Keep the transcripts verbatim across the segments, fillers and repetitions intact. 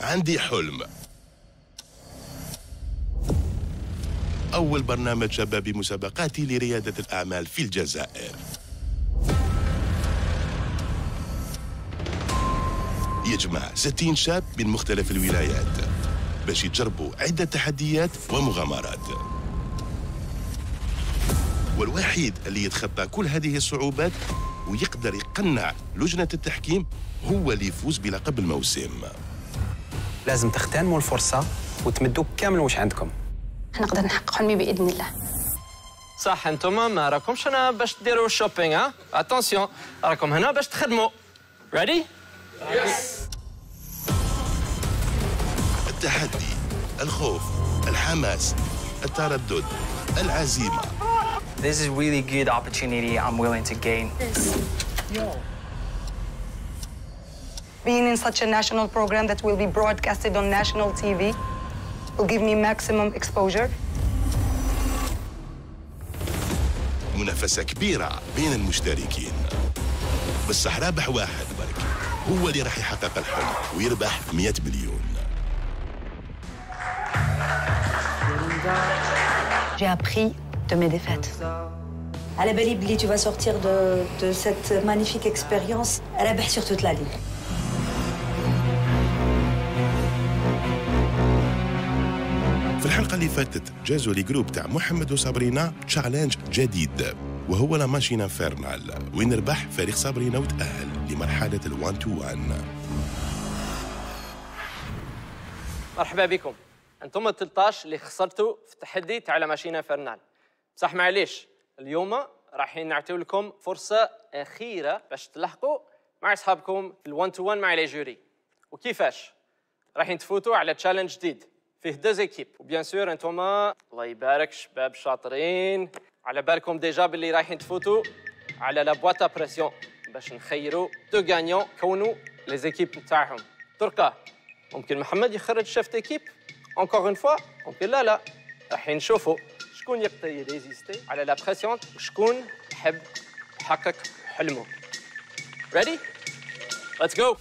عندي حلم. أول برنامج شبابي مسابقاتي لريادة الأعمال في الجزائر. يجمع ستين شاب من مختلف الولايات باش يجربوا عدة تحديات ومغامرات. والوحيد اللي يتخطى كل هذه الصعوبات ويقدر يقنع لجنة التحكيم هو اللي يفوز بلقب الموسم. لازم تغتنموا الفرصة وتمدوا كامل واش عندكم. نقدر نحقق حلمي بإذن الله. صح، انتوما ما راكمش هنا باش ديروا الشوبينغ، ها؟ اتونسيون، راكم هنا باش تخدموا. ريدي؟ يس. التحدي، الخوف، الحماس، التردد، العزيمة. This is a really good opportunity I'm willing to gain. Being in such a national program that will be broadcasted on national T V will give me maximum exposure. منافسة كبيرة بين المشتركين، بصح رابح واحد برك هو اللي راح يحقق الحلم ويربح مئة مليون. J'ai appris de mes défaites. À la belle Ibli, tu vas sortir de, de cette magnifique expérience à la belle sur toute la ligne. في الحلقة اللي فاتت جازوا لي جروب تاع محمد وصابرينا تشالنج جديد وهو لا ماشين انفيرنال، وين ربح فريق صابرينا وتأهل لمرحلة الوان تو وان. مرحبا بكم. انتم ال ثلاثة عشر اللي خسرتوا في التحدي تاع لا ماشين انفيرنال. بصح معليش، اليوم رايحين نعطيو لكم فرصة أخيرة باش تلحقوا مع أصحابكم في الوان تو وان مع لي جوري. وكيفاش؟ رايحين تفوتوا على تشالنج جديد فيه دوز ايكيب، وبيان سور انتوما الله يبارك شباب شاطرين، على بالكم ديجا باللي رايحين تفوتوا على لا بواطا بريسيون باش نخيروا دو غانيون كونوا لي زيكيب نتاعهم. تركا ممكن محمد يخرج شيف ايكيب اونكور اون فوا، ممكن لا لا. رايحين نشوفوا شكون يقدر يريزيستي على لا بريسيون وشكون يحب يحقق حلمه. ريدي؟ ليتس جو.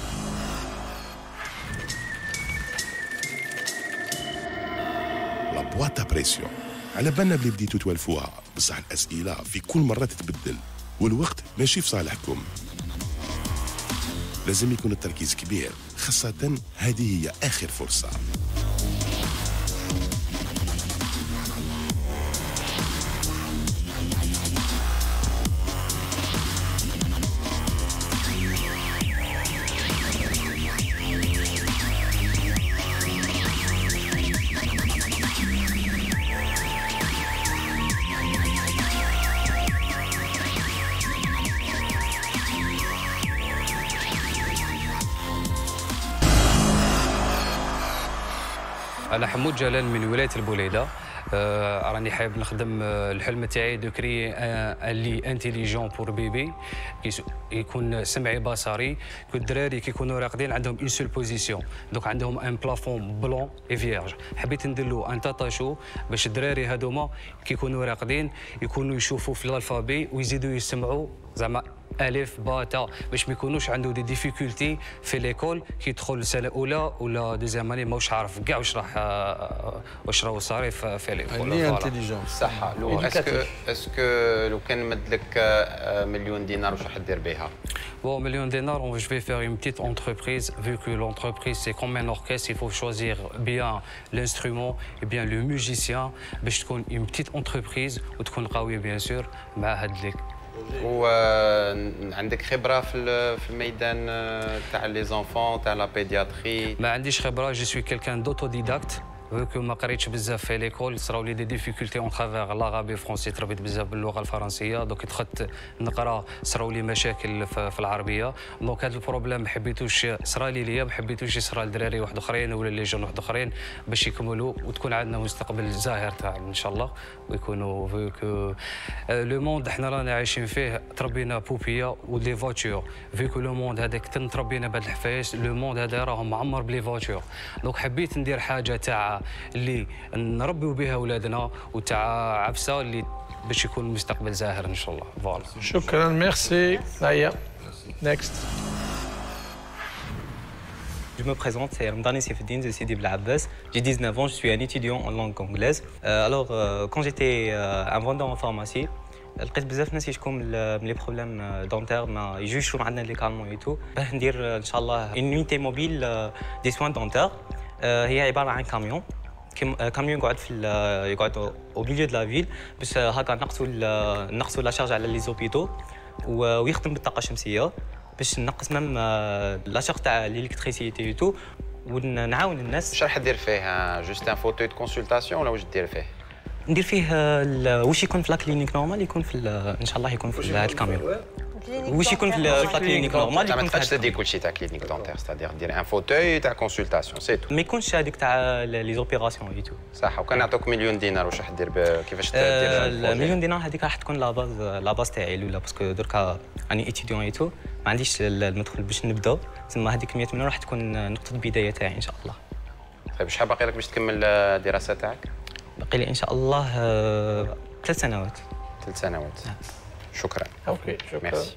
لا بواطا بريسيون على بالنا بلي بديتوا توالفوها، بصح الأسئلة في كل مرة تتبدل والوقت ماشي في صالحكم. لازم يكون التركيز كبير، خاصة هذه هي آخر فرصة. أنا حمود جلال من ولاية البوليدة. آه راني حابب نخدم آه الحلم تاعي دو كري ان لي انتيليجون بور بيبي يكون سمعي بصري. كو الدراري كيكونوا راقدين عندهم اون سول بوزيسيون، دونك عندهم ان بلافون بلون اي فيرج. حبيت ندير له ان تاتاشو باش الدراري هذوما كيكونوا راقدين يكونوا يشوفوا في الالفابي ويزيدوا يسمعوا زعما الف با تا باش ما يكونوش عنده دي ديفيكولتي في ليكول كي يدخل سنه اولى ولا دوزيام اني ماهوش عارف كاع واش راح واش راهو صاري في ليكول. هي انتيليجون صح. لو اسكو اسكو لو كان مد لك مليون دينار واش راح دير بها؟ Bon, million de dinars, je vais faire une petite entreprise. Vu que l'entreprise, c'est comme un orchestre, il faut choisir bien l'instrument et bien le musicien. باش تكون une petite entreprise وتكون قوية bien sûr مع هاد ليك. وعندك خبرة في في الميدان تاع لي زونفون تاع لا بيدياتري؟ ما عنديش خبرة، جو سوي كيلكان دوتوديداكت. vu que ما قريتش بزاف في ليكول صراو لي دي ديفيكولتي اون ترافيغ لاغابي فرونسي، تربيت بزاف باللغه الفرنسيه، دونك دخلت نقرا صراو لي مشاكل في العربيه. دونك هذا البروبليم ما حبيتوش صرا لي ليا، ما حبيتوش يصرا لدراري واحد اخرين ولا لي جون واحد اخرين باش يكملوا وتكون عندنا مستقبل زاهر تاع ان شاء الله ويكونوا في كو لو موند احنا رانا عايشين فيه. تربينا بوبيا ولي فواتور، في كو لو موند هذاك تربينا بهاد الحفايس، لو موند هذا راهم معمر بلي فواتور. دونك حبيت ندير حاجه تاع اللي نربيو بها اولادنا وتاع عفسه اللي باش يكون مستقبل زاهر ان شاء الله. فوالا شكرا، ميرسي. هيا نيكست. Je me présente, c'est Ramdani Sefeddine de Sidi Blabès. J'ai dix-neuf ans, je suis un étudiant en langue anglaise. Euh, alors, euh, quand j'étais euh, un vendeur en pharmacie, لقيت بزاف ناس يشكوا من لي بروبليم دونتير ما يجوش يشرو عندنا لي كالمون اي تو باه ندير ان شاء الله اون يونيتي موبيل دي سوان دونتير. هي عباره عن كاميون كاميون يقعد في يقعد او ميليو دو لا فيل باش هكا نقصوا نقصوا لا شارج على لي زوبيتو ويخدم بالطاقه الشمسيه باش نقص ميم لا شارج تاع الالكتريسيتي اي تو ونعاون الناس. واش راح دير فيه؟ جوست ان فوتو دو كونسلطاسيون ولا واش دير فيه؟ ندير فيه واش يكون في لا كلينيك نورمال يكون في ان شاء الله يكون في هذا الكاميون. واش يكون في لا كلينيك نورمال يكون ما تحتاجش تدير كلشي تاع كلينيك دونتير ستادير دير ان فوتوي تاع كونسلطاسيون سي تو. ما يكونش هذيك تاع لي زوبيراسيون اي تو. صح. وكان نعطوك مليون دينار واش راح دير كيفاش دير المليون دينار هذيك راح تكون لا باز لا باز تاعي الاولى باسكو دركا راني اتيديون اي تو ما عنديش المدخل باش نبدا تما هذيك مية مليون راح تكون نقطه البدايه تاعي ان شاء الله. طيب شحال باقي لك باش تكمل الدراسه تاعك؟ باقي لي ان شاء الله ثلاث سنوات. ثلاث سنوات. شكرا. اوكي شكرا. ميرسي.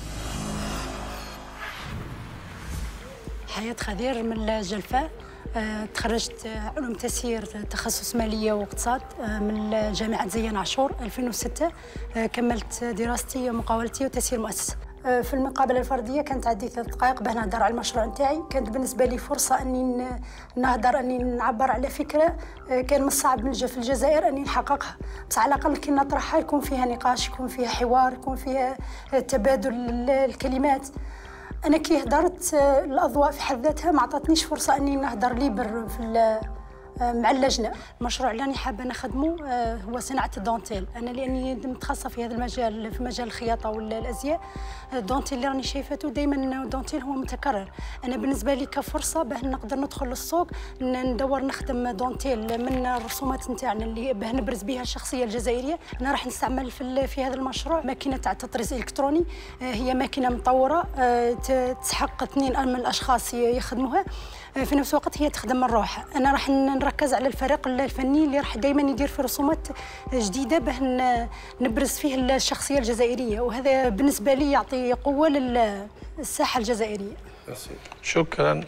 حياة خضير من الجلفاء. تخرجت علوم تسيير تخصص ماليه واقتصاد من جامعه زين عاشور ألفين وستة. كملت دراستي مقاولتي وتسيير مؤسسه. في المقابله الفرديه كانت عندي ثلاث دقائق باه نهضر على المشروع نتاعي. كانت بالنسبه لي فرصه اني نهضر اني نعبر على فكره كان من الصعب من في الجزائر اني نحققها، بس على الاقل كي نطرحها يكون فيها نقاش، يكون فيها حوار، يكون فيها تبادل الكلمات. انا كي هضرت الاضواء في حد ذاتها ما عطاتنيش فرصه اني نهضر ليبر في مع اللجنه. المشروع اللي راني حابه نخدمه هو صناعه الدونتيل. انا لاني متخصصه في هذا المجال في مجال الخياطه والازياء. الدونتيل اللي راني شايفته دائما الدونتيل هو متكرر. انا بالنسبه لي كفرصه باه نقدر ندخل للسوق ندور نخدم دونتيل من الرسومات نتاعنا اللي باه نبرز بها الشخصيه الجزائريه. انا راح نستعمل في في هذا المشروع ماكينه تاع التطريز الالكتروني. هي ماكينه مطوره تسحق اثنين من الاشخاص يخدموها في نفس الوقت هي تخدم من روحها. انا راح نركز على الفريق الفني اللي راح دائما يدير في رسومات جديده باه نبرز فيه الشخصيه الجزائريه، وهذا بالنسبه لي يعطي قوه للساحه الجزائريه. شكرا.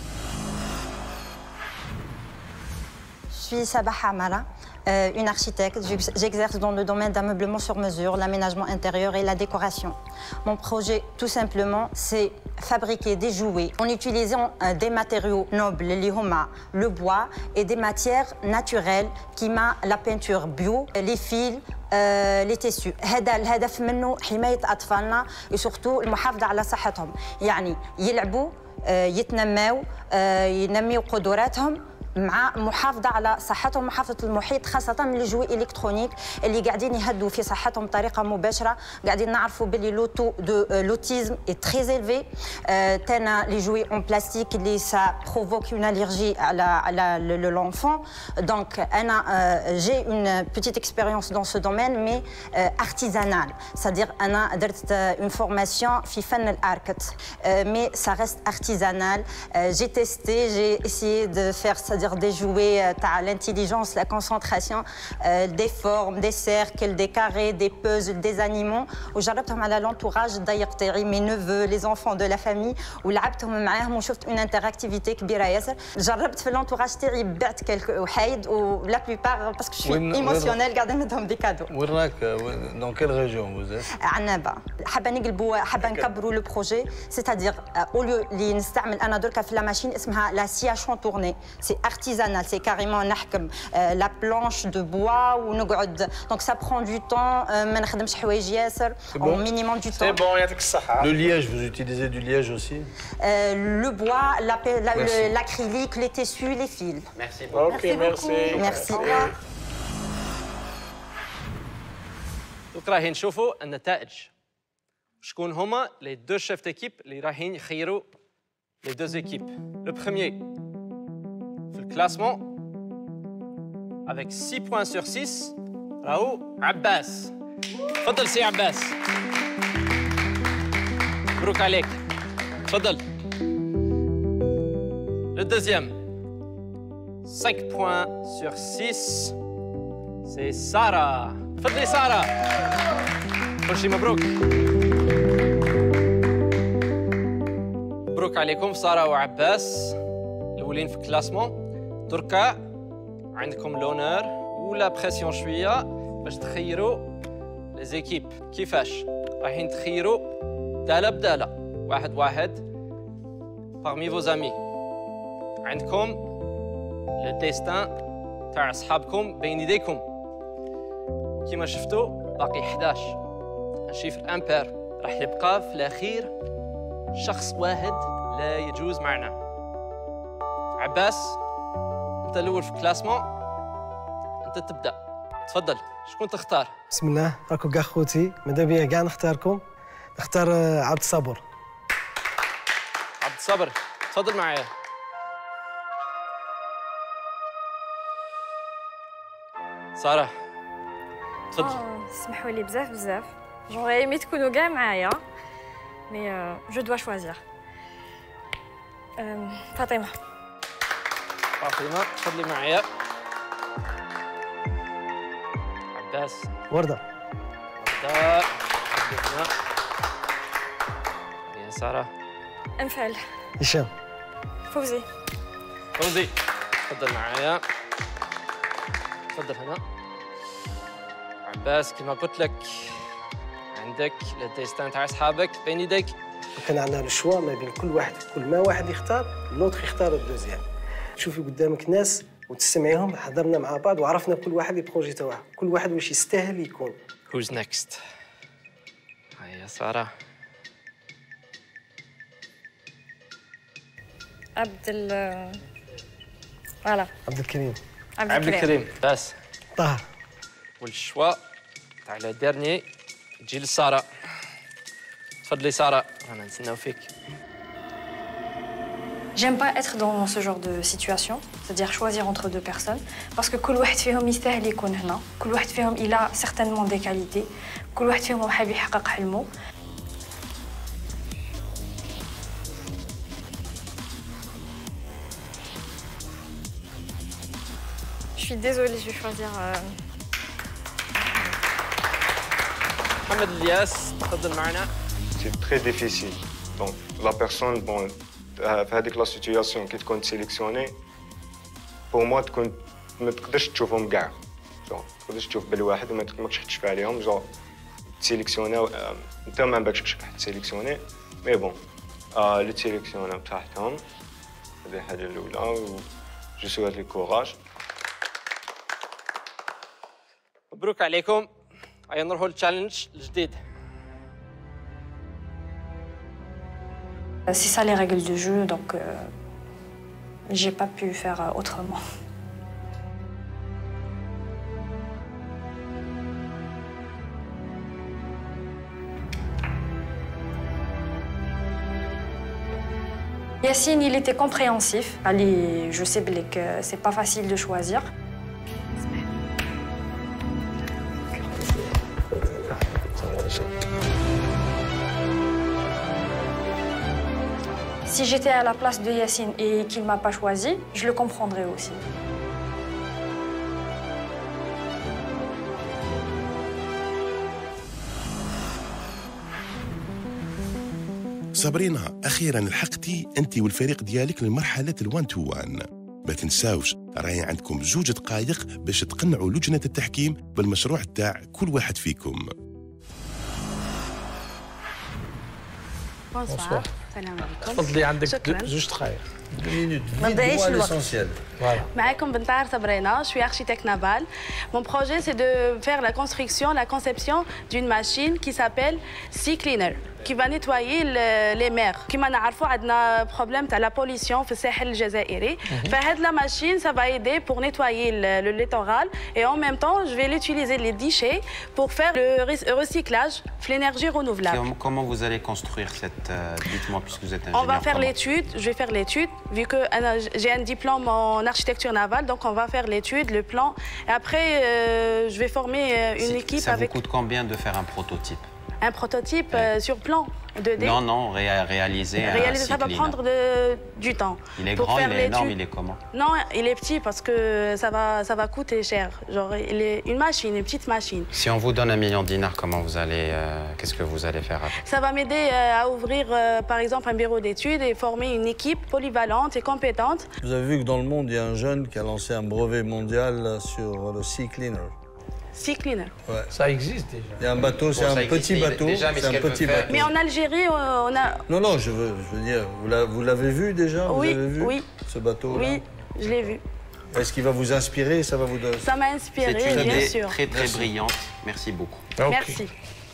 Je suis Sabah Hamara, euh, une architecte. J'exerce dans le domaine d'ameublement sur mesure, l'aménagement intérieur et la décoration. Mon projet, tout simplement, c'est fabriquer des jouets en utilisant euh, des matériaux nobles, l'ihoma, le bois et des matières naturelles qui m'a la peinture bio, les fils, آه لي تيسيو. هذا الهدف منه حمايه اطفالنا وسورتو المحافظه على صحتهم، يعني يلعبوا آه يتنموا آه ينميوا قدراتهم مع محافظه على صحتهم، محافظه المحيط، خاصه من الجوي الكترونيك اللي قاعدين يهدوا في صحتهم بطريقه مباشره. قاعدين نعرفوا باللي لو تو دو لوتيزم اي تري إلفي. تانا لي جوي اون بلاستيك اللي سا بروفوك اون اليرجي على على لونفون. دونك انا جي اون بيتيت اكسبيريونس دون سو دومين مي ارتيزانال، سادير انا درت اون فورماسيون في فن الاركت مي سا ريست ارتيزانال. جي تيستي جي اسيي دو فير c'est-à-dire des jouets, euh, l'intelligence, la concentration, euh, des formes, des cercles, des carrés, des puzzles, des animaux. وجربتهم على l'entourage الضيق تاعي mes neveux, les enfants de la famille ولعبتهم معاهم وشفت une interactivité كبيرة ياسر. جربت في l'entourage تاعي بعت كلك وحايد و la plupart parce que je suis émotionnelle قاعدة ندهم دي كادو. وين راك؟ dans quelle région vous êtes؟ عنابة. حابة نقلبوا حابة نكبروا لو بروجي c'est-à-dire au lieu اللي نستعمل أنا دركا في لا ماشين اسمها la scie à chantourner. C'est artisanal, c'est carrément نحكم la planche de bois ونقعد. Donc ça prend du temps, ما نخدمش حوايج ياسر au minimum du temps. C'est bon, يعطيك الصحة. Le liège, vous utilisez du liège aussi? Le bois, l'acrylique, les tissus, les fils. Merci beaucoup. Ok, merci. Merci. دوك راهي نشوفوا النتائج. شكون هما لي دو شيف ديكيب اللي راهين يخيروا لي دو زيكيب. لو بروميير في الكلاسمون avec six points sur six راهو عباس. تفضل سي عباس. مبروك عليك. تفضل. Le deuxième cinq points sur six c'est Sarah. تفضلي سارة. كل شيء مبروك. مبروك عليكم سارة وعباس. الاولين في الكلاسمون. دركا عندكم لونور ولا بريسيون شويه باش تخيروا لي زيكيب. كيفاش رايحين تخيروا داله بداله واحد واحد parmi vos amis. عندكم لو ديستان تاع صحابكم بين يديكم. كيما شفتوا باقي إحداش. الشيفر امبير راح يبقى في الاخير شخص واحد لا يجوز معنا. عباس انت الاول في الكلاسمون، انت تبدا. تفضل، شكون تختار؟ بسم الله، راكم كاع خوتي، ماذا بيا كاع نختاركم. نختار عبد الصبر. عبد الصبر تفضل معايا. سارة تفضل. اسمحوا لي بزاف بزاف، جونغي ايمي تكونوا كاع معايا، مي جو دوا شوازير. فاطمة. فاطمة تفضلي معايا. عباس. وردة. وردة تفضلي هنا. يا سارة. انفعل. هشام. فوزي. فوزي تفضل معايا. تفضل هنا. عباس كما قلت لك عندك الديستان تاع اصحابك بين يديك. كان عندنا الشوا ما بين كل واحد، كل ما واحد يختار لوطخ يختار الدوزيام. تشوفي قدامك ناس وتسمعيهم، حضرنا مع بعض وعرفنا كل واحد البروجي تاعه، كل واحد واش يستاهل يكون. Who's next؟ هيا سارة. عبد ال فوالا. عبد الكريم. عبد الكريم. عبد الكريم بس. طاهر. والشوا تاع لو ديرني تجي لسارة. تفضلي سارة، رانا نتسناو فيك. J'aime pas être dans ce genre de situation, c'est-à-dire choisir entre deux personnes, parce que كل واحد فيهم يستاهل يكون هنا، كل واحد فيهم il a certainement des qualités, كل واحد فيهم حاب يحقق حلمه. Je suis désolée, je vais choisir. Euh... محمد الياس تفضل معنا. C'est très difficile. Donc la personne, bon, في هذيك لا سيتوياسيون كي تكون سيليكسيوني، بور موا تكون ما تقدرش تشوفهم كاع. جو ما تقدرش تشوف بالواحد وما ماكش تشوف عليهم. جو تسيليكسيوناو انت ما بالكش باش راح تسيليكسيوني، مي بون آه لي تسيليكسيوناو تاعهم. هذه الحاجه الاولى و جو سويت لي كوراج. مبروك عليكم. هيا نروحوا للتشالنج الجديد. C'est ça les règles du jeu, donc euh, j'ai pas pu faire autrement. Yacine, il était compréhensif. Allez, je sais que c'est pas facile de choisir. Si j'étais à la place de Yacine et qu'il ne m'a pas choisi, je le comprendrais aussi. صابرينا، أخيراً لحقتي أنت والفريق ديالك لمرحلة الوان تو وان. ما تنساوش راهي عندكم زوج دقائق باش تقنعوا لجنة التحكيم بالمشروع تاع كل واحد فيكم. بونسوار. السلام عليكم. تفضلي عندك زوج دقائق. ما تضيعيش الوقت. معاكم بنتعر صبرينا, je suis architecte naval. Mon projet c'est de faire la construction, la conception d'une machine qui s'appelle Sea Cleaner qui va nettoyer les mers. كما نعرفوا عندنا problème تاع la pollution في الساحل الجزائري. فهاد la machine ça va aider pour nettoyer le, le littoral et en même temps je vais l'utiliser les déchets pour faire le recyclage de l'énergie renouvelable. Comment vous allez construire cette euh, dites-moi puisque vous êtes ingénieur. On va faire l'étude, je vais faire l'étude vu que j'ai un diplôme en architecture navale, donc on va faire l'étude, le plan. Et après, euh, je vais former une équipe avec... Ça avec... vous coûte combien de faire un prototype? un prototype euh, sur plan deux D. Non, non, ré réaliser. Réaliser, ça va prendre de, du temps. Il est pour grand, faire il est énorme, il est comment? Non, il est petit parce que ça va, ça va coûter cher. Genre, il est une machine, une petite machine. Si on vous donne un million de dinars, comment vous allez, euh, qu'est-ce que vous allez faire après? Ça va m'aider euh, à ouvrir, euh, par exemple, un bureau d'études et former une équipe polyvalente et compétente. Vous avez vu que dans le monde, il y a un jeune qui a lancé un brevet mondial sur le Sea Cleaner. Sea Cleaner. Ouais. Ça existe déjà. Il y a un bateau, c'est Bon, un petit bateau. C'est un petit bateau. Mais en Algérie, on a... Non, non, je veux, je veux dire, vous l'avez vu déjà? Oui, vous avez vu oui. Ce bateau-là? Oui, je l'ai vu. Est-ce qu'il va vous inspirer? Ça va vous donner? Ça m'a inspiré, C'est une bien idée sûr. très, très Merci. brillante. Merci beaucoup. Merci.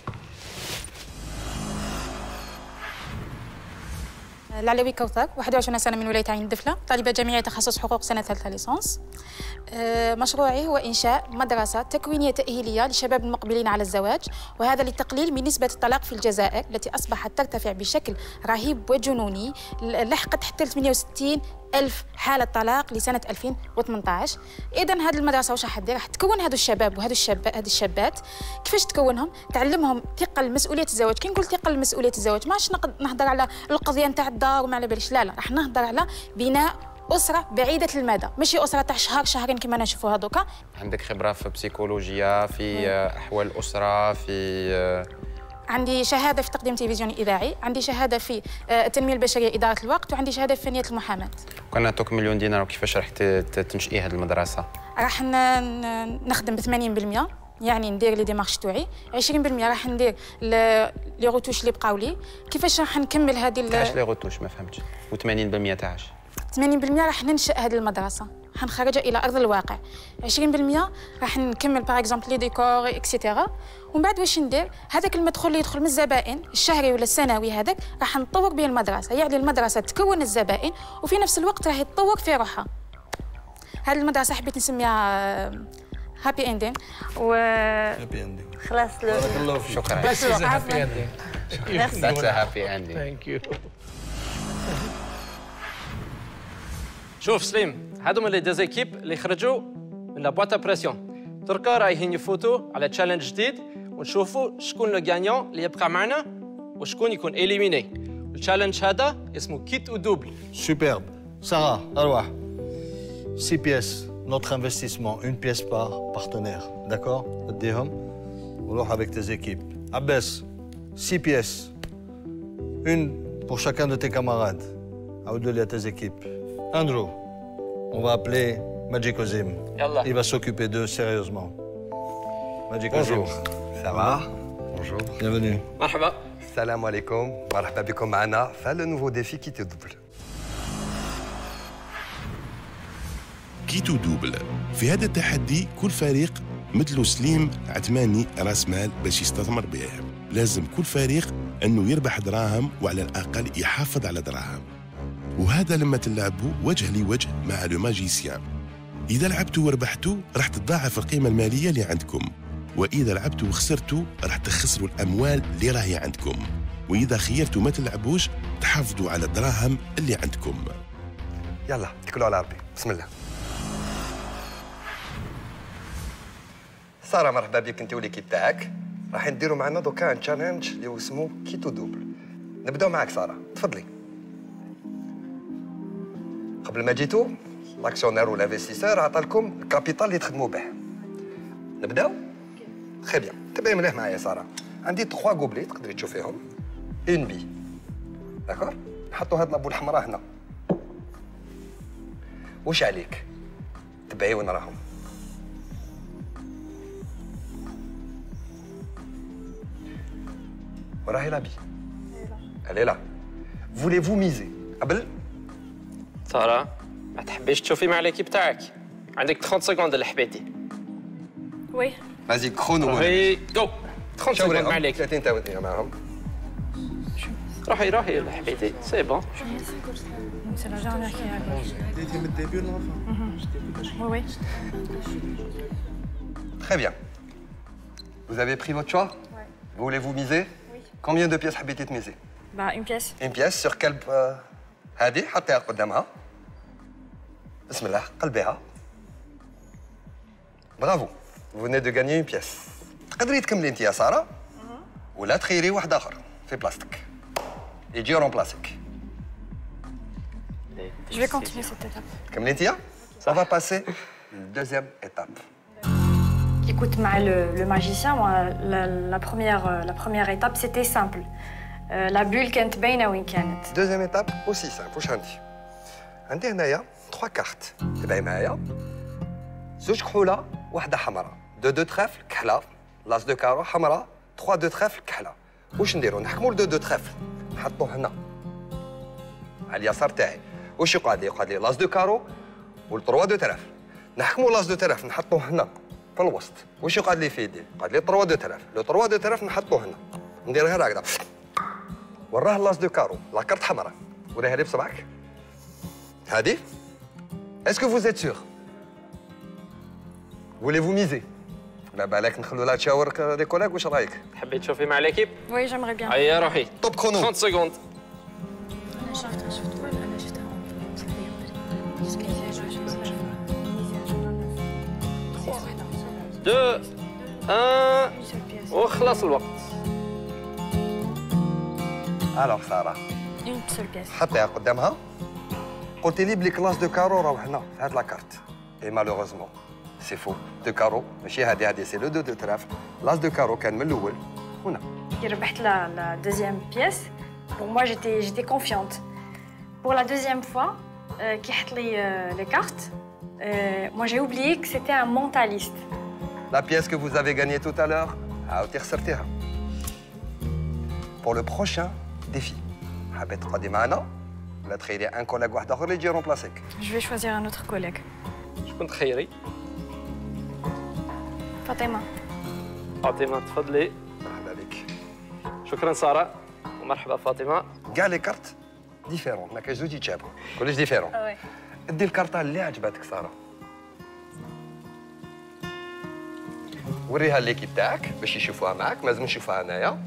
العلوي كوثر واحد وعشرين سنة من ولاية عين الدفلة طالبة جامعية تخصص حقوق سنة ثالثة ليسانس. مشروعي هو إنشاء مدرسة تكوينية تأهيلية للشباب المقبلين على الزواج، وهذا للتقليل من نسبة الطلاق في الجزائر التي أصبحت ترتفع بشكل رهيب وجنوني، لحقت حتى ثمانية وستين ألف حالة طلاق لسنة ألفين وثمانية عشر. إذا هذه المدرسة واش راح دير؟ راح تكون هذو الشباب وهذو الشاب هذه الشابات. كيفاش تكونهم؟ تعلمهم ثقل مسؤولية الزواج. كي نقول ثقل مسؤولية الزواج ماش نهضر على القضية نتاع الدار وما على باليش، لا لا، راح نهضر على بناء أسرة بعيدة المدى، ماشي أسرة تاع شهر شهرين كما نشوفوها دوكا. عندك خبرة في بسيكولوجيا، في أحوال الأسرة، في عندي شهادة في تقديم تلفزيوني إذاعي، عندي شهادة في التنمية البشرية إدارة الوقت، وعندي شهادة في فنية المحاماة. كان عطوك مليون دينار وكيفاش راح تنشئي هذه المدرسة؟ راح نخدم ب ثمانين بالمئة، يعني ندير لي ديمارش تاعي، عشرين بالمئة راح ندير لي روتوش اللي بقاو لي. كيفاش راح نكمل هذه تاعش لي روتوش؟ ما فهمتش. و80% تاعش؟ ثمانين بالمئة راح ننشئ هذه المدرسة، حنخرجها الى ارض الواقع. عشرين بالمئة راح نكمل باغ اكزومبل لي ديكور اكسيتيرا، ومن بعد واش ندير؟ هذاك المدخول اللي يدخل من الزبائن الشهري ولا السنوي هذاك راح نطور به المدرسه، يعني المدرسه تكون الزبائن وفي نفس الوقت راح تطور في روحها. هذه المدرسه حبيت نسميها هابي اندين و هابي اندين خلاص. بارك الله فيك. شكرا. بس هابي اندين. That's a happy ending. Thank you. شوف سليم، هادو من لي ديزيكيب اللي خرجوا من لابواتا بريسيون. تركا رايحين يفوتوا على تشالنج جديد ونشوفوا شكون لو غانيون اللي يبقى معنا وشكون يكون اليميني. التشالنج هذا اسمه كيت او دوبل. Superbe. Sarah, أرواح. six pièces, notre investissement, une pièce par partenaire. D'accord? اديهم وروح avec tes équipes. Abbas, six pièces. Une pour chacun de tes camarades. عاودوا à tes équipes. Andrew, on va appeler Magic Ozim. Yallah. Il va s'occuper d'eux sérieusement. Magic Bonjour. Ozim. Ça va? Bonjour. Bienvenue. مرحبا. Salam alaikum. مرحبا بكم معنا في le nouveau défi qui te double. كيتو دوبل. في هذا التحدي كل فريق مثل سليم عثماني راس مال باش يستثمر به. لازم كل فريق انه يربح دراهم وعلى الاقل يحافظ على دراهم. وهذا لما تلعبوا وجه لوجه مع لو ماجيسيان. إذا لعبتوا وربحتوا راح تتضاعف القيمة المالية اللي عندكم، وإذا لعبتوا وخسرتوا راح تخسروا الأموال اللي راهي عندكم، وإذا خيرتوا ما تلعبوش تحافظوا على الدراهم اللي عندكم. يلا اتكلوا على ربي، بسم الله. سارة مرحبا بك انت وليكيب تاعك. راح نديروا معنا دوكا ان تشالنج اللي هو اسمه كيتو دوبل. نبداو معك سارة، تفضلي. قبل ما جيتوا لاكسيونير والانفستيسور عطا لكم الكابيتال اللي تخدموا به. نبداو؟ خي بيان، تبعي مليح معايا ساره. عندي تخوا كوبلي تقدري تشوفيهم. اون بي. داكور؟ نحطوا هاد لابو الحمراء هنا. واش عليك؟ تبعي وين راهم. وراهي لابي. Elle est là. Voulez-vous miser؟ قبل؟ سارة ما تحبيش تشوفي مع ليكيب تاعك؟ عندك ثلاثين سكوند اللي حبيتي. وي. فازي كرونو. روحي جو. ثلاثين سكوند مع ليكيب. ثلاثين تاو انت معاهم. روحي روحي اللي حبيتي، سي بون. C'est la dernière qui est T'étais le début de l'enfant. Oui, oui. Très bien. Vous avez pris votre choix? Oui. Voulez-vous miser? Oui. Combien de pièces حبيتي تميزي؟ Bah, une pièce. Une pièce sur quelle هذه حطيها قدامها. بسم الله قلبيها. Bravo. Vous venez de gagner une pièce. تقدري تكملي انت يا ساره ولا تخيري واحد اخر في بلاصتك يجي رومبلاسيك. Je vais continuer cette étape. كملتيها؟ Ça va passer la deuxième étape. Écoute, مع le, le magicien, moi, la, la, première, la première étape, c'était simple. Euh, la bulle كانت باينة وين كانت. Deuxième étape aussi simple. واش عندي؟ عندي هنايا trois cartes. تبعي معايا. زوج كحولة واحدة حمراء. دو دو تريفل كحلة. لاس دو كارو حمراء. trois دو تريفل كحلة. واش نديرو؟ نحكمو دو دو تريفل. نحطوه هنا. على اليسار تاعي. واش يقعد لي؟ يقعد لي لاس دو كارو والتروا دو تريفل. نحكمو لاس دو تريفل نحطوه هنا في الوسط. واش يقعد لي في يدي؟ يقعد لي تروا دو تريفل. لو تروا دو تريفل نحطوه هنا. ندير غير هكذا. وراه لاس دو كارو، لا كارت حمراء. وريها لي بصبعك. هادي. Est-ce que vous êtes sûr? Voulez-vous miser? لا بالك نخلو لها تشاور دي كولاك. واش رايك؟ تحبي تشوفي مع ليكيب؟ Oui, j'aimerais bien. هيا روحي. توب كرونو. ثلاثين سكوند. أنا شفتها شفتها أنا شفتها. دو ان وخلص الوقت. الوغ ساره Une seule pièce. حطيها قدامها. قلتي لي بلي كلاس دو كارو راهو هنا في هاد لاكارت. اي مالوغوزمون سي فو. دو كارو ماشي هادي هادي سي لو دو دو تراف. لاس دو كارو كان من الاول هنا. كي ربحت la, la deuxième pièce, pour moi j'étais j'étais confiante. Pour la deuxième fois, euh, qui حط لي euh, les cartes, euh, moi j'ai oublié que c'était un mentaliste. La pièce que vous avez gagnée tout à l'heure, عاودتي خسرتيها. Pour le prochain défi, حابة تقعدي معنا ولا تخيري ان كولاج واحد اخر اللي يجي رومبلاسيك؟ Je vais choisir un autre collègue. شكون تخيري؟ فاطمة. فاطمة تفضلي. مرحبا بك. شكرا سارة ومرحبا فاطمة. كاع لي كارت ديفيرون، ما كاينش زوج يتشابهوا، كلش ديفيرون. وي. ادي الكارطة اللي عجبتك سارة. وريها ليكيب تاعك باش يشوفوها معاك، مازم نشوفوها هنايا.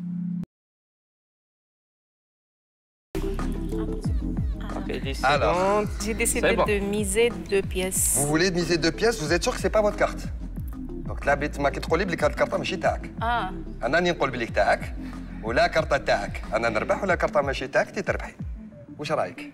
Alors, j'ai décidé bon. de miser deux pièces. Vous voulez miser deux pièces, vous êtes sûr que c'est pas votre carte? Donc تلعبي ما كتقولي بلي هاد الكارطة ماشي تاعك. اه. أنا راني نقول بليك تاعك ولا كارطة تاعك، أنا نربح ولا كارطة ماشي تاعك تي تربحي. واش رايك؟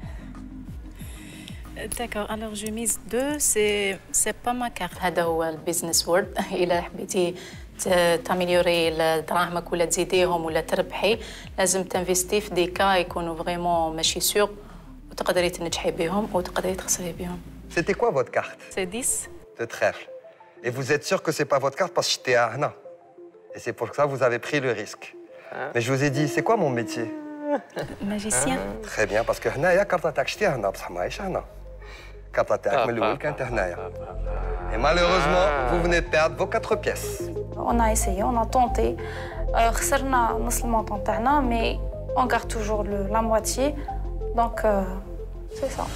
D'accord, alors je mise deux, c'est c'est pas ma carte. هذا هو البيزنس وورد. إلا حبيتي تاميليوري دراهمك ولا تزيديهم ولا تربحي لازم تنفيستي في دي كا يكونوا فريمون ماشي سيغ وتقدري تنجحي بهم وتقدري تخسري بهم. C'était quoi votre carte? C'est dix. De trèfle. Et vous êtes sûr que c'est pas votre carte parce que j'étais à هنا. Et c'est pour ça que vous avez pris le risque. Mais je vous ai dit, c'est quoi mon métier? Magicien. Très bien, parce que هنايا كارطة تاعك شتيها هنا بصح ماهيش هنا. كارطة تاعك من الأول كانت هنايا. Et malheureusement, vous venez de perdre vos quatre pièces. On a essayé, on a tenté. خسرنا نص المونطون تاعنا, mais on garde toujours le, la moitié. Donc, euh, c'est ça.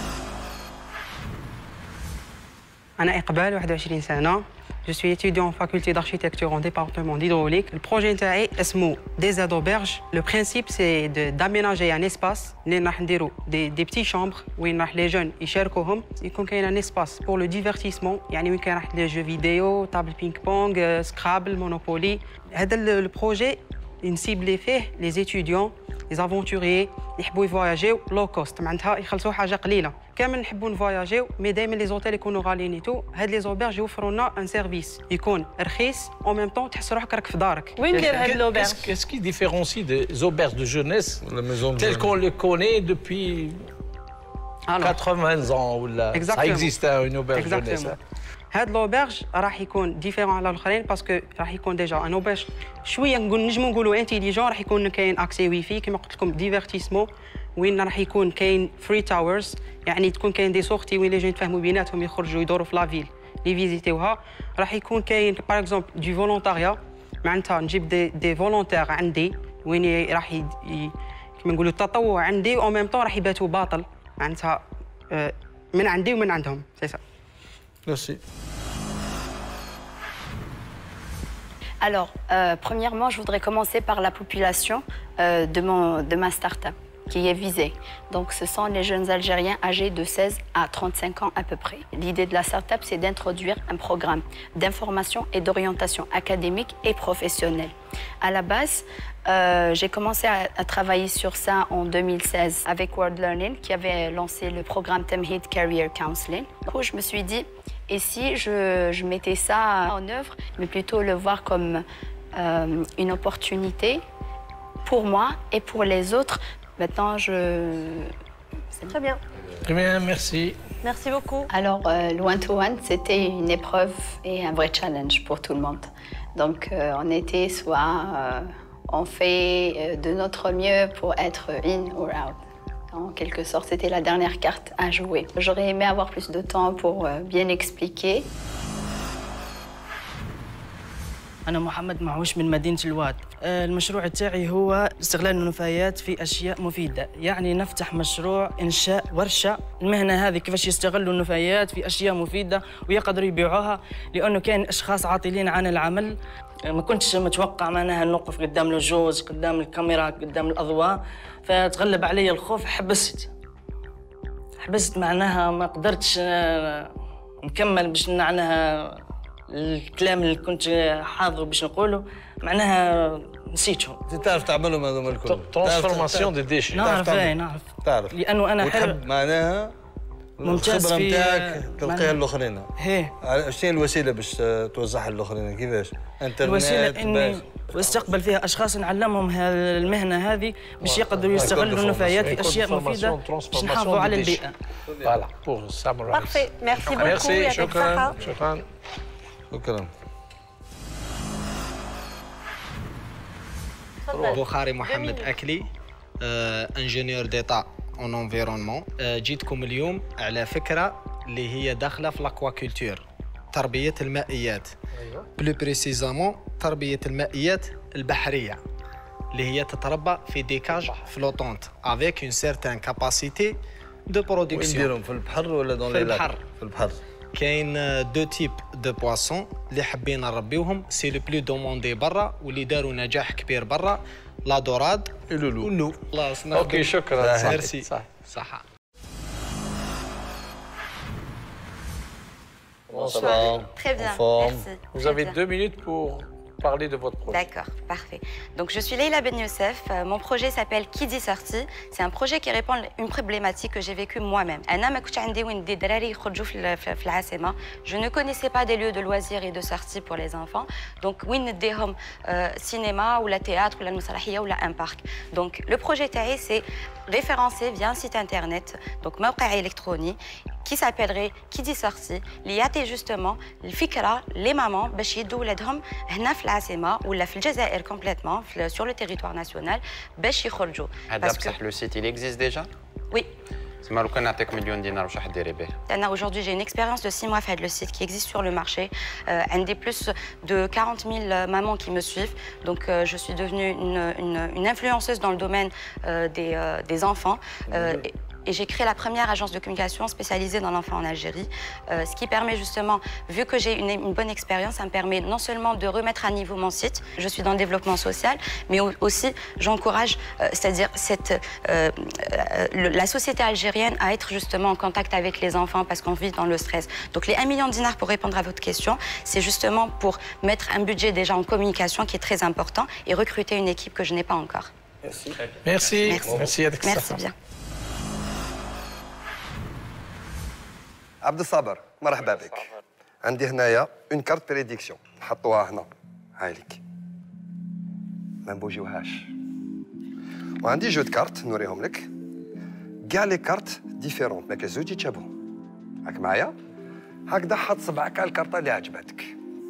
أنا إقبال واحد وعشرين سنة. Je suis étudiant en faculté d'architecture en département d'hydraulique. Le projet نتاعي اسمه des aides auberges. Le principe c'est de d'aménager un espace اللي راح نديرو des des petits chambres وين راح les jeunes يشاركوهم. يكون كاين un espace pour le divertissement. يعني وين كاين راح les jeux vidéo, table ping-pong, Scrabble, Monopoly. هذا le projet نسيبلي فيه les étudiants, les aventuriers يحبوا يفواياجيو لو كوست معناتها يخلصوا حاجه قليله. كامل نحبوا نفواياجيو مي دائما لي زوتيل يكونوا غاليين ايتو. هاد لي زوبرج يوفروا لنا ان سيرفيس يكون رخيص او ميم طون تحس روحك راك في دارك. وين ندير هاد لوبرج؟ Qu'est-ce qui différencie des auberges de jeunesse telles qu'on les connaît depuis quatre-vingts ans ou là ça existe une auberge de jeunesse. هاد لوبرج راح يكون ديفيرون على الاخرين باسكو راح يكون ديجا ان اوبرج شويه نقول نجمو نقولوا انتيليجون. راح يكون كاين اكسي واي فاي كما قلت لكم ديفيرتيسمون وين راح يكون كاين فري تاورز يعني تكون كاين دي سورتي وين لي جون يتفاهموا بيناتهم يخرجوا يدوروا في لافيل لي فيزيتيوها. راح يكون كاين باغ اكزومبل دو فولونتاريا معناتها نجيب دي دي فولونتير عندي وين راح كما نقولوا التطوع عندي او ميم طون راح يباتوا باطل معناتها من عندي ومن عندهم. سي سا. Merci. Alors, euh, premièrement, je voudrais commencer par la population euh, de, mon, de ma start-up. qui est visée. Donc, ce sont les jeunes Algériens âgés de seize à trente-cinq ans à peu près. L'idée de la start-up, c'est d'introduire un programme d'information et d'orientation académique et professionnelle. À la base, euh, j'ai commencé à, à travailler sur ça en deux mille seize avec World Learning, qui avait lancé le programme Temhid Career Counseling. Donc, je me suis dit, et si je, je mettais ça en œuvre, mais plutôt le voir comme euh, une opportunité pour moi et pour les autres. Maintenant, je... C'est très bien. Très bien, merci. Merci beaucoup. Alors, euh, le one-to-one, c'était une épreuve et un vrai challenge pour tout le monde. Donc, euh, on était soit euh, on fait euh, de notre mieux pour être in or out. En quelque sorte, c'était la dernière carte à jouer. J'aurais aimé avoir plus de temps pour euh, bien expliquer. أنا محمد معوش من مدينة الواد. المشروع تاعي هو استغلال النفايات في أشياء مفيدة، يعني نفتح مشروع إنشاء ورشة المهنة هذه كيفاش يستغلوا النفايات في أشياء مفيدة ويقدروا يبيعوها، لأنه كان أشخاص عاطلين عن العمل. ما كنتش متوقع معناها نوقف قدام اللجوز، قدام الكاميرا، قدام الأضواء، فتغلب علي الخوف، حبست. حبست معناها ما قدرتش نكمل باش معناها الكلام اللي كنت حاضر باش نقوله، معناها نسيتهم. انت تعرف تعملهم هذوما الكل؟ ترانسفورماسيون دي ديشي. نعرف اي نعرف. تعرف. لانه انا حر معناها ممتاز في الخبره نتاعك تلقيها للاخرين. ايه. شنو الوسيله باش توزعها للاخرين؟ كيفاش؟ انترنت. الوسيله اني واستقبل فيها اشخاص نعلمهم المهنه هذه باش يقدروا يستغلوا النفايات في اشياء مفيده باش نحافظوا على البيئه. فوالا بور ساموراي. بارفي ميرسي بوكو. ميرسي شكرا شكرا شكرا. بوخاري محمد أكلي، انجينيور ديتا اون انفيرونمون. جيتكم اليوم على فكره اللي هي داخله في لاكواكولتور، تربيه المائيات. بلو بريسيزامون تربيه المائيات البحريه اللي هي تتربى في ديكاج فلوتونت افيك اون سيرتان كاباسيتي دو برودكسيون. وين نديرهم في البحر ولا دون لي لاك؟ في البحر. كاين دو تيب دو بواسون اللي حبينا نربيوهم، سي لو بلو دوموندي برا واللي داروا نجاح كبير برا، لا دوراد اللولو. واللو. الله يسلمك. اوكي شكرا. ميرسي. صح صحة. Bonsoir. Très bien, merci. Vous avez deux minutes pour parler de votre projet. D'accord, parfait. Donc je suis Leïla Ben Youssef. Euh, mon projet s'appelle Qui dit sortie. C'est un projet qui répond à une problématique que j'ai vécue moi-même. Je ne connaissais pas des lieux de loisirs et de sortie pour les enfants. Donc وين نديهم cinéma ou la théâtre ou la مسرحية ou la un parc. Donc le projet T A E c'est référencé via un site internet, donc موقع électronique qui s'appellerait Qui dit sortie, اللي يعطي justement الفكرة les mamans باش يدوا ولادهم هنا في العاصمة ولا في الجزائر complètement sur le territoire national باش يخرجوا. هذا بصح لو سيت il existe déjà؟ Oui. تسمى لو كان نعطيك مليون دينار واش راح ديري به؟ Aujourd'hui j'ai une expérience de six mois fait le site qui existe sur le marché. Euh, un des plus de quarante mille mamans qui me suivent. Donc euh, je suis devenue une, une, une influenceuse dans le domaine euh, des, euh, des enfants. Euh, et, Et j'ai créé la première agence de communication spécialisée dans l'enfant en Algérie, euh, ce qui permet justement, vu que j'ai une, une bonne expérience, ça me permet non seulement de remettre à niveau mon site, je suis dans le développement social, mais aussi j'encourage, euh, c'est-à-dire cette, euh, euh, le, la société algérienne à être justement en contact avec les enfants parce qu'on vit dans le stress. Donc les un million de dinars, pour répondre à votre question, c'est justement pour mettre un budget déjà en communication qui est très important et recruter une équipe que je n'ai pas encore. Merci. Merci. Merci, Merci, Merci bien. عبد الصابر مرحبا بك. عندي هنايا اون كارت بريديكسيون نحطوها هنا، هاي لك ما نبوجيوهاش. وعندي جو كارت نوريهم لك، كاع لي كارت ديفيرونت ما كازوج يتشابهوا. راك معايا؟ هكذا حط صبعك على الكارطه اللي عجبتك.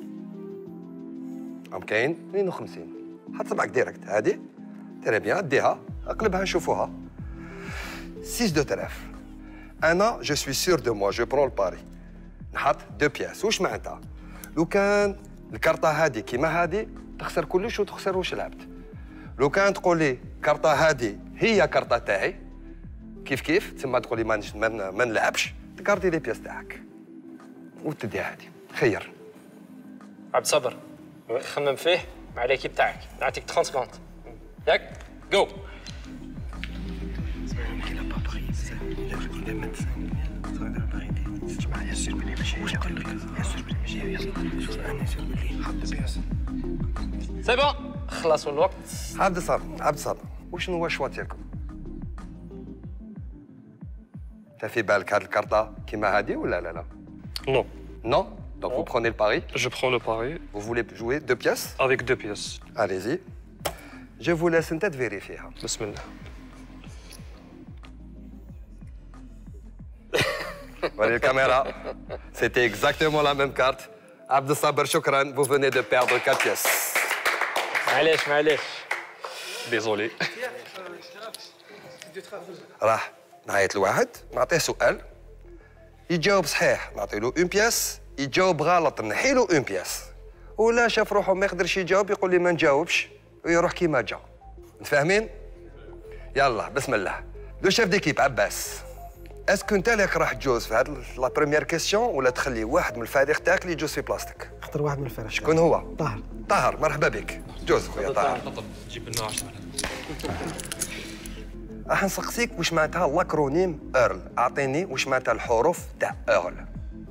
راهم كاين اثنين وخمسين، حط صبعك ديريكت هادي، تري بيان ديها اقلبها نشوفوها. ستة دو آلاف. أنا جو سوي سور دو موا جو برون الباري نحط دو بياس. واش معناتها؟ لو كان الكارطة هادي كيما هادي تخسر كلش وتخسر واش لعبت. لو كان تقول لي كارطة هادي هي كارطة تاعي كيف كيف تسمى تقول لي ما ما نلعبش تكارتي لي بياس تاعك وتديها هادي. خير عبد الصبر خمم فيه مع ليكيب تاعك، نعطيك ثلاثين سكوند ياك جو. سي بون خلصوا الوقت. عبد الصابر عبد الصابر وشنو هو الشوا ديالكم؟ انت في بالك هاد الكارطه كيما هادي ولا لا لا؟ Non. Non. Donc vous prenez le pari. Je prends le pari. Vous voulez jouer deux pièces? Avec deux pièces. Allez-y. Je vous laisse une tête vérifier. Bismillah. Voyez la caméra. C'était exactement la même carte. Abdel Saber Choukran, vous venez de perdre quatre pièces. معليش معليش. Désolé. راح نعيط لواحد نعطيه سؤال يجاوب صحيح نعطي له اون بياس، يجاوب غلط نحي له اون بياس، ولا شاف روحه ما يقدرش يجاوب يقول لي ما نجاوبش ويروح كيما جا. متفاهمين؟ يلا بسم الله. لو شيف ديكيب عباس، اسكو انت اللي راح تجوز في هاد لا بروميير كيسيون ولا تخلي واحد من الفريق تاعك اللي يجوز في بلاصتك؟ اختار واحد من الفريق. شكون هو؟ طاهر. طاهر مرحبا بك. جوز خويا طاهر. جيب لنا عشرة. راح نسقسيك واش معناتها لاكرونيم ايرل، اعطيني واش معناتها الحروف تاع ايرل.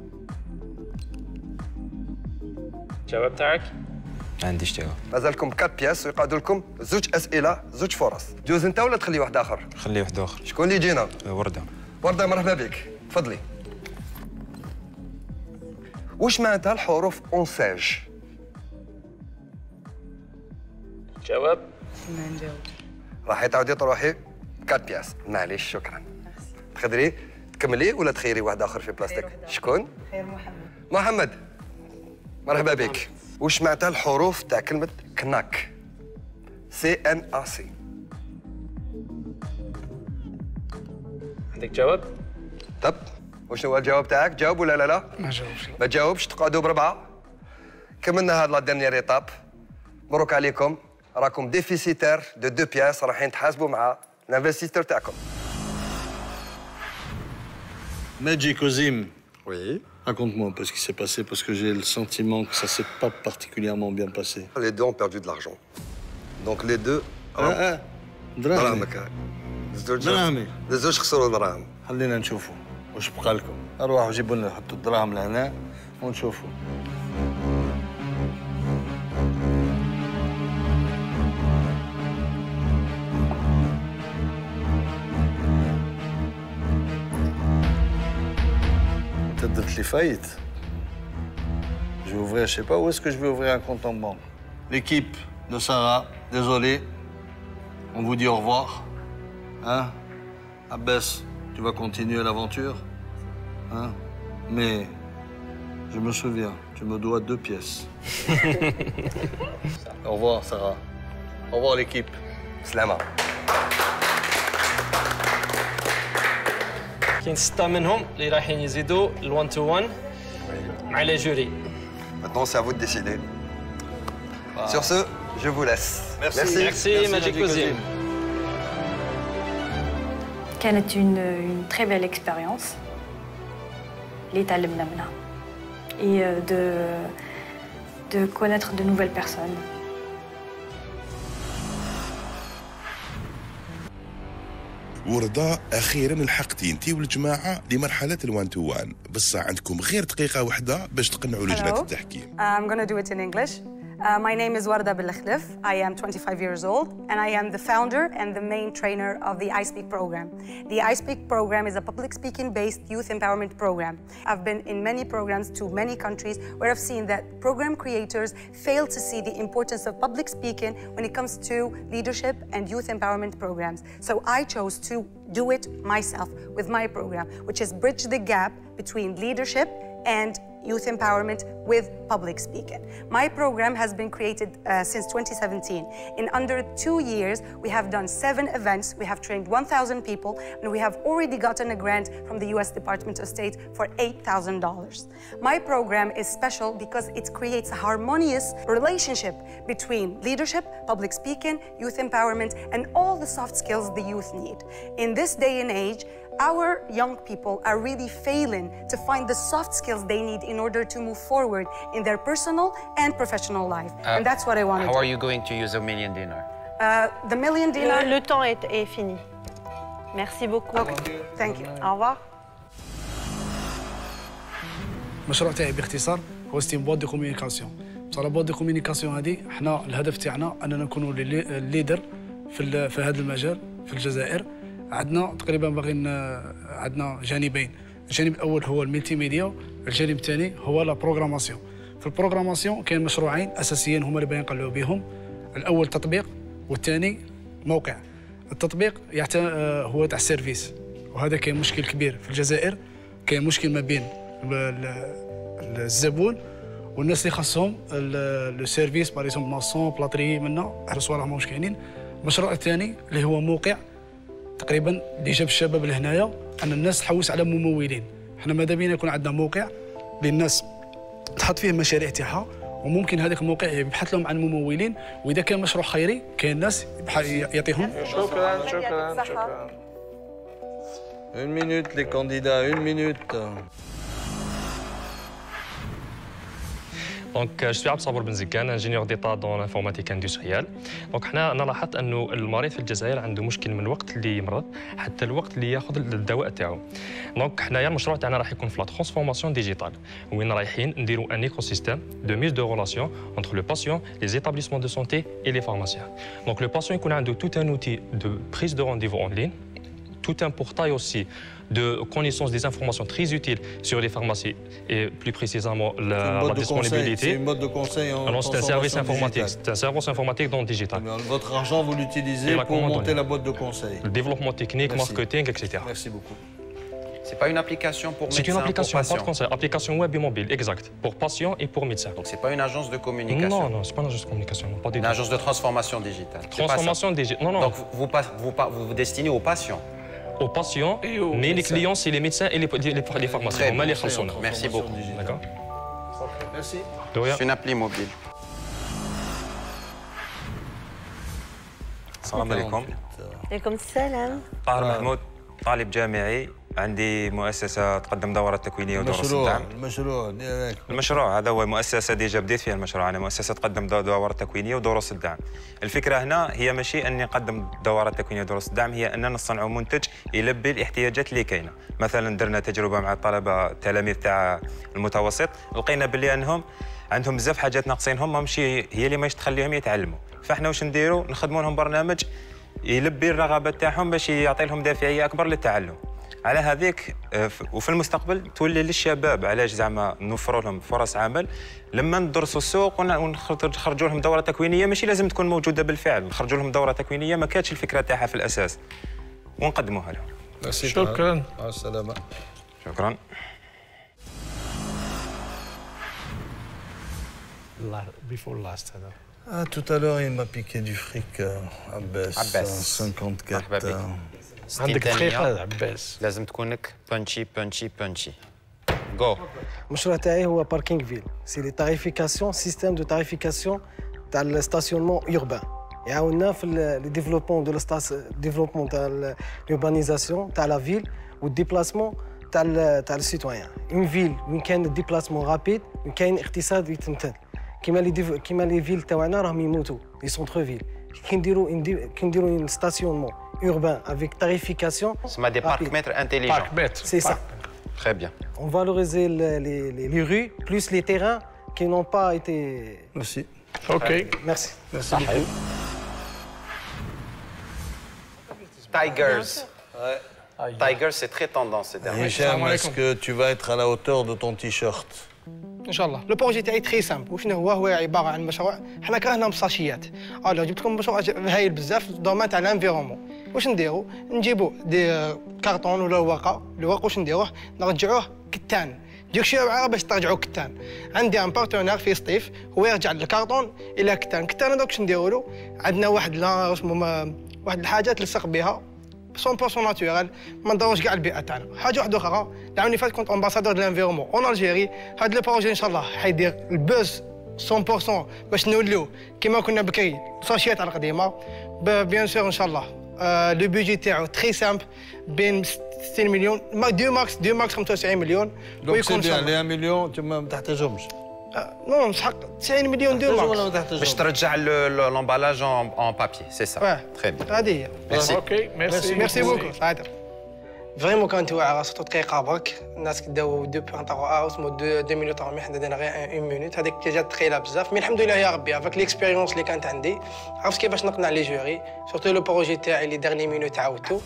الجواب تاعك؟ ما عنديش جواب. مازالكم كات بياس ويقعدوا لكم زوج اسئله زوج فرص. جوز انت ولا تخلي واحد اخر؟ خلي واحد اخر. شكون اللي يجينا؟ ورده. ورده مرحبا بك، تفضلي. واش معناتها الحروف اونساج؟ جواب؟ ما نجاوب. راح تعاودي تروحي كات بياس. معليش شكرا. تقدري تكملي ولا تخيري واحد اخر في بلاصتك؟ شكون؟ خير محمد. محمد مرحبا بك. واش معناتها الحروف تاع كلمة كناك؟ سي ان ا سي. عندك جواب؟ طب وشنو هو الجواب تاعك؟ جاوب ولا لا لا؟ ما جاوبش. ما تجاوبش تقعدوا بربعة. كملنا هاد لا ديرنيير ايتاب. مبروك عليكم، راكم ديفيسيتير دو دو بياس، رايحين تحاسبوا مع الانفستيتور تاعكم. Medji Kozim. Oui. Raconte-moi un peu ce qui s'est passé, parce que j'ai le sentiment que ça s'est pas particulièrement bien passé. Les deux ont perdu de l'argent. Donc les deux... Ah, ah. دراهمك. دراهمي. الزوج خسروا دراهم. خلينا نشوفوا واش بقى لكم. اروحوا جيبوا لنا حطوا الدراهم لهنا ونشوفوا. Peut-être les faillites. Je vais ouvrir, je sais pas où est-ce que je vais ouvrir un compte en banque. L'équipe de Sarah, désolé. On vous dit au revoir. Hein? Abbas, tu vas continuer l'aventure. Hein? Mais je me souviens, tu me dois deux pièces. Au revoir, Sarah. Au revoir, l'équipe. Slama. كاين ستة منهم اللي رايحين يزيدوا ال1 to one مع لي جوري. Maintenant, c'est à vous de décider. Sur ce, je vous laisse. Merci. Merci, Merci Magic Kozim. كانت une, une très belle expérience اللي تعلمنا منها et de de connaître de nouvelles personnes. وردة أخيرا لحقتي انتي والجماعة لمرحلة الوان تو وان، بس عندكم غير دقيقة واحدة باش تقنعوا لجنة التحكيم. I'm gonna do it in English. Uh, my name is Warda Belakhlif. I am twenty-five years old, and I am the founder and the main trainer of the I Speak program. The I Speak program is a public speaking-based youth empowerment program. I've been in many programs to many countries where I've seen that program creators fail to see the importance of public speaking when it comes to leadership and youth empowerment programs. So I chose to do it myself with my program, which is Bridge the Gap between leadership and youth empowerment with public speaking. My program has been created uh, since twenty seventeen. In under two years, we have done seven events, we have trained one thousand people, and we have already gotten a grant from the U S Department of State for eight thousand dollars. My program is special because it creates a harmonious relationship between leadership, public speaking, youth empowerment, and all the soft skills the youth need. In this day and age, our young people are really failing to find the soft skills they need in order to move forward in their personal and professional life. Uh, and that's what I want to do. How are you going to use a million dinar? Uh, the million dinar... Le, le temps est, est fini. Merci beaucoup. Okay. Thank you. Au revoir. المشروع تاعي باختصار هو ستيم بواد دو كوميونيكاسيون. بصح لا بواد دو كوميونيكاسيون هذه حنا الهدف تاعنا اننا نكونوا الليدر في في هذا المجال في الجزائر. عندنا تقريبا باغيين عندنا جانبين، الجانب الاول هو الملتي ميديا، الجانب الثاني هو لا بروغراماسيون. في البروغراماسيون كاين مشروعين اساسيين هما اللي باغيين نقلعوا بهم، الاول تطبيق والثاني موقع. التطبيق يعتمد هو تاع السيرفيس، وهذا كاين مشكل كبير في الجزائر، كاين مشكل ما بين الزبون والناس اللي خاصهم لو سيرفيس باغ اكزومبل ماسون بلاطري منا هاد الصوالح ماهمش كاينين. المشروع الثاني اللي هو موقع تقريبا اللي جاب الشباب لهنايا ان الناس تحوس على ممولين. حنا ماذا بينا يكون عندنا موقع اللي الناس تحط فيه المشاريع تاعها، وممكن هذاك الموقع يبحث لهم عن ممولين، واذا كان مشروع خيري كاين ناس يعطيهم. شكرا شكرا شكرا. Une minute les candidats, une minute. دونك جو سوي عبد الصبور بن زكان انجينيور ديتا دون انفورماتيك اندستريال. دونك حنا انا لاحظت انه المريض في الجزائر عنده مشكل من الوقت اللي يمرض حتى الوقت اللي ياخذ الدواء تاعو. دونك حنايا المشروع تاعنا راح يكون في لا ترانسفورماسيون ديجيتال، وين رايحين نديروا ان ايكو سيستيم دو ميز دو ريلاسيون انتر لو باسيون لي ايتابليسمون دو سونتي اي لي فارماسيان. دونك لو باسيون يكون عنده توت ان اوتي دو بريز دو رونديفو اون لين، tout un portail aussi de connaissance des informations très utiles sur les pharmacies et plus précisément la, la disponibilité. C'est une mode de conseil en Alors, c'est un service informatique. C'est un service informatique dans le digital. Votre argent, vous l'utilisez pour monter la boîte de conseil. Le développement technique, Merci. marketing, et cetera. Merci beaucoup. C'est pas une application pour médecins, c'est une application, pour patients. pas de conseil, application web et mobile, exact, pour patients et pour médecins. Donc c'est pas une agence de communication. Non, non, c'est pas une agence de communication, non, pas du une tout. Une agence de transformation digitale. Transformation digitale, non, non. Donc vous vous, vous vous destinez aux patients. Aux patients, aux mais les clients, c'est les médecins et les, les, les pharmaciens. Bon, les merci beaucoup. D'accord. Merci. C'est une appli mobile. السلام عليكم. عليكم السلام. طاهر محمود، طالب جامعي، عندي مؤسسة تقدم دورات تكوينية ودروس الدعم. المشروع المشروع هذا هو مؤسسة ديجا بديت فيها المشروع، أنا مؤسسة تقدم دورات تكوينية ودروس الدعم. الفكرة هنا هي ماشي أني نقدم دورات تكوينية ودروس الدعم، هي أننا نصنعوا منتج يلبي الاحتياجات اللي كاينة. مثلا درنا تجربة مع الطلبة التلاميذ تاع المتوسط، لقينا باللي أنهم عندهم بزاف حاجات ناقصينهم ماشي هي اللي ماش تخليهم يتعلموا. فاحنا واش نديروا؟ نخدموا لهم برنامج يلبي الرغبات تاعهم باش يعطي لهم دافعية أكبر للتعلم. على هذيك وفي المستقبل تولي للشباب علاش زعما نوفروا لهم فرص عمل لما ندرسوا السوق ونخرجوا لهم دوره تكوينيه ماشي لازم تكون موجوده بالفعل، نخرجوا لهم دوره تكوينيه ما كانتش الفكره تاعها في الاساس ونقدموها لهم. شكرا. مع السلامه. شكرا. Before last هذا. Ah, tout à l'heure, il m'a piqué du fric, euh, Abbas. Abbas. cinquante-quatre. عندك دقيقة عباس. لازم تكونك بانشي بانشي بانشي. جو. المشروع تاعي هو باركينغ فيل. سي لي تاريفيكاسيون، سيستيم دو تاريفيكاسيون تاع الستاسيونمون اوربان. يعاوننا في لي ديفلوبمون دو ديفلوبمون تاع l'urbanisation تاع لا فيل والديبلاسمون تاع تاع السيتويان. اون فيل وين كاين الديبلاسمون رابيد، وين كاين اقتصاد يتمثل. كيما لي كيما لي فيل تاعنا راهم يموتوا، لي سونتر فيل. كي نديروا كي نديروا اون ستاسيونمون urbain avec tarification. C'est des parcs-mètres intelligents. Parc-mètres. C'est ça. Très bien. On valorise les, les, les, les rues plus les terrains qui n'ont pas été. Merci. Ok. Merci. Merci beaucoup. Tigers. Ouais. Tigers, c'est très tendance ces derniers temps. Hicham, est-ce que tu vas être à la hauteur de ton t-shirt? ان شاء الله. لو بروجي تاعي تري سامبل. وشنو هو؟ هو عباره عن مشروع حنا كرهنا مساشيات. الو جبت لكم مشروع هايل بزاف في الدومين تاع الانفيرومون. واش نديروا؟ نجيبوا دي كارطون ولا ورقه، الورق واش نديروه؟ نرجعوه كتان. ديك شي وعره باش ترجعوا كتان. عندي ان بارتنير في سطيف هو يرجع الكارطون الى كتان. كتان هذاك واش نديروا له؟ عندنا واحد لا اسمه واحد الحاجات تلصق بها مية بالمية ناتورال، ما نضروش كاع البيئه تاعنا. حاجه واحده اخرى، العام اللي فات كنت امباسادور دو لانفيرومون اون الجيري. هذا لو بروجي ان شاء الله حيدير البوز مية بالمية باش نوليو كيما كنا بكري ساشيات على القديمه. بيان سور ان شاء الله لو بيجي تاعو تري سامبل بين ستين مليون، دو ماكس دو ماكس خمسة وتسعين مليون. ويكون ان شاء الله واحد مليون تما ما تحتاجهمش. نو نسحق تسعين مليون دو ماكس باش ترجع لومبالاج اون بابي. سي سا. تري بيان. هذه هي. ميرسي. اوكي ميرسي ميرسي بوكو. فريمون كانت واعره سورتو دقيقه برك الناس كداو دو بوان طاغو اوت مو دو دو مينوت مي حنا درنا غير اون مينوت هذيك جات ثقيله بزاف مي الحمد لله يا ربي افيك ليكسبيريونس اللي كانت عندي عرفت كيفاش نقنع لي جوري سورتو لو بروجي تاعي اللي دارني مينوت عاودتو.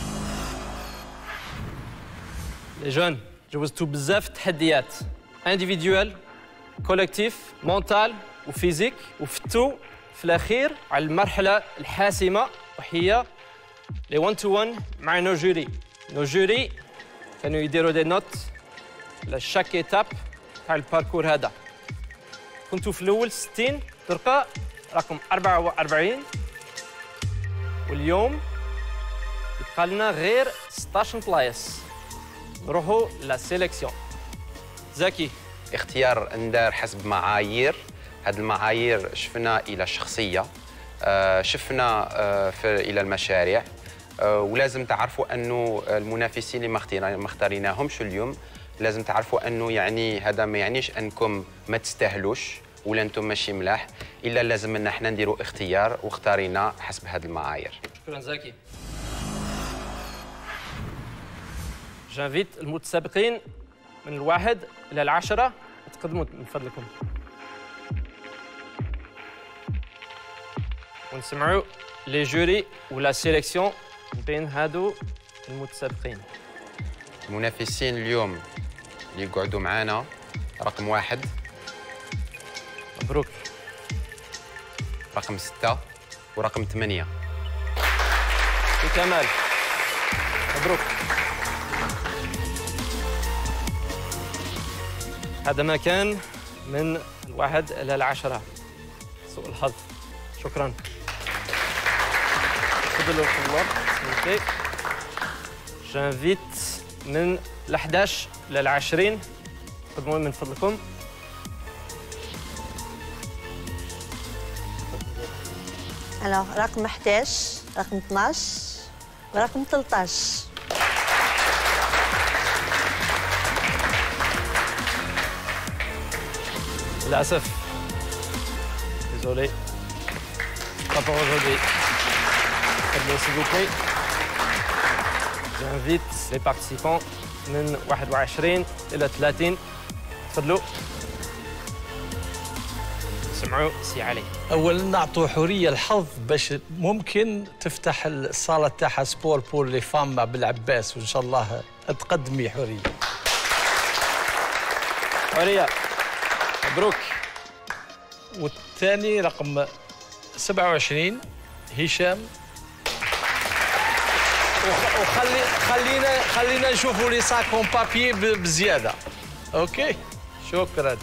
لي جون جوزتو بزاف تحديات انديفيديوال كولكتيف مونتال وفيزيك وفتو في الاخير على المرحله الحاسمه وهي لي واحد تو واحد مع نو جوري. نو جوري كانوا يديروا دي نوت لشاك ايتاب تاع الباركور هذا. كنتو في الاول ستين دركا رقم أربعة وأربعين واليوم يبقى لنا غير ستطاش بلايص نروحوا لا سيليكسيون. زكي اختيار ندار حسب معايير، هذه المعايير شفنا الى الشخصيه، شفنا في الى المشاريع، ولازم تعرفوا انه المنافسين اللي ما اختاريناهمش اليوم لازم تعرفوا انه يعني هذا ما يعنيش انكم ما تستاهلوش ولا انتم ماشي ملاح، الا لازم ان احنا نديروا اختيار واختارينا حسب هذه المعايير. شكرا زكي. جانفيت المتسابقين من الواحد الى العشره تقدموا من فضلكم ونسمعوا لي جوري ولا سيليكسيون بين هادو المتسابقين. المنافسين اليوم اللي يقعدوا معانا رقم واحد مبروك، رقم ستة ورقم ثمانية. في كمال مبروك. هذا ما كان من الواحد إلى العشرة. سوء الحظ. شكرا. تفضلوا الطلاب. جانفيت من الأحداش إلى العشرين قدموا من فضلكم. Alors, رقم إحداش، رقم اثناش ورقم ثلاثطاش. للأسف. Désolé. Pas pour aujourd'hui. S'il vous plaît. J'invite les participants من واحد وعشرين إلى ثلاثين. تفضلوا. سمعوا سي علي. اولا نعطوا حريه الحظ باش ممكن تفتح الصاله تاعها سبور بور لي فام مع بالعباس وان شاء الله تقدمي حريه. حريه. مبروك. والثاني رقم سبعة وعشرين هشام. وخلي خلينا خلينا نشوفوا لي ساكون بابي بزياده. اوكي شكرا.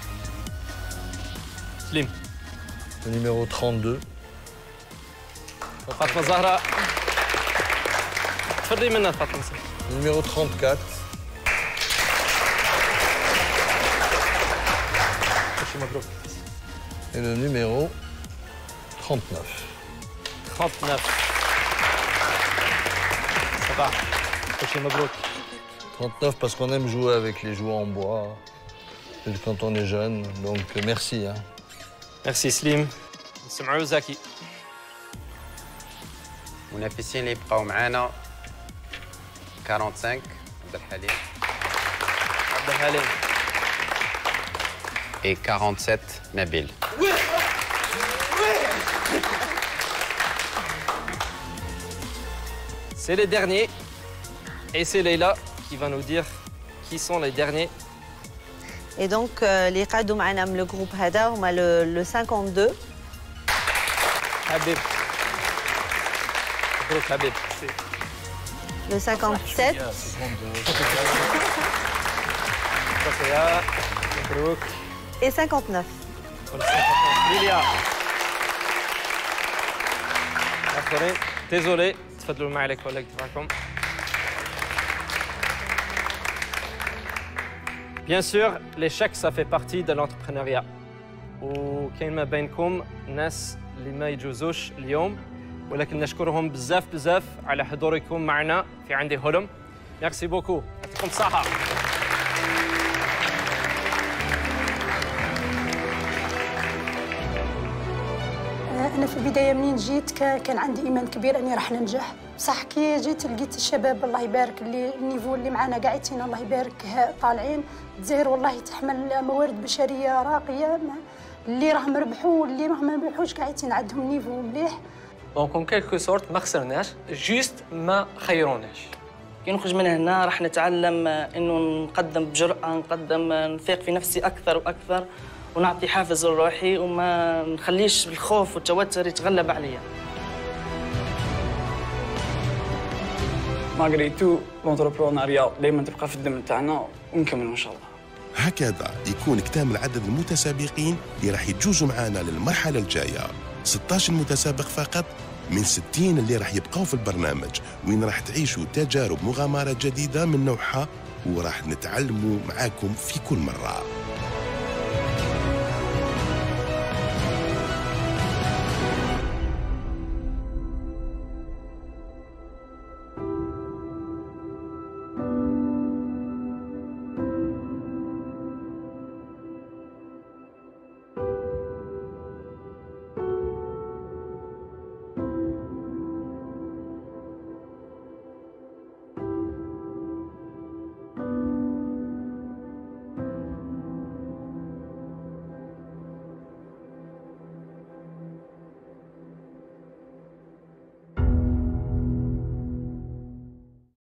سليم. numéro trente-deux. فاطمه زهراء. تفضلي منا فاطمه. numéro trente-quatre. مبروك. Et le numéro trente-neuf. trente-neuf. Ça va. مبروك. trente-neuf parce qu'on aime jouer avec les jouets en bois quand on est jeune. Donc merci. Hein. Merci Slim. نسمعوا زكي. المنافسين اللي يبقاو معانا خمسة وأربعين عبد الحليم. عبد الحليم. et quarante-sept Nabil. C'est les derniers. Et c'est Leila qui va nous dire qui sont les derniers. Et donc, les قعدوا معنا من الجروب هذا هما le cinquante-deux. Habib. مبروك حبيب. Le cinquante-sept. صفية. مبروك. Et cinquante-neuf. ليليا. آخرين. Désolé. تفضلوا معي الكوليك تبعكم. Bien sûr, l'échec, ça fait partie de l'entrepreneuriat. وكاين ما بينكم ناس اللي ما يجوزوش اليوم ولكن نشكرهم بزاف بزاف على حضوركم معنا في عندي هولم. ميرسي بوكو. يعطيكم الصحة. انا في البدايه منين جيت كان عندي ايمان كبير اني راح ننجح، بصح كي جيت لقيت الشباب الله يبارك اللي النيفو اللي معنا قاعدين الله يبارك طالعين. الجزائر والله تحمل موارد بشريه راقيه، اللي راهم ربحوا واللي راهم ما ربحوش قاعدين عندهم نيفو مليح. دونك اون كيلكو سورت ما خسرناش، جوست ما خيروناش. كي نخرج من هنا راح نتعلم انه نقدم بجرأة، نقدم نثق في نفسي اكثر واكثر، ونعطي حافز لروحي وما نخليش الخوف والتوتر يتغلب عليا. ماغري تو لونتربرونيا دائما تبقى في الدم تاعنا ونكملوا ان شاء الله. هكذا يكون اكتمل عدد المتسابقين اللي راح يجوزوا معنا للمرحلة الجاية، ستة عشر متسابق فقط من ستين اللي راح يبقاو في البرنامج، وين راح تعيشوا تجارب مغامرات جديدة من نوعها، وراح نتعلموا معاكم في كل مرة.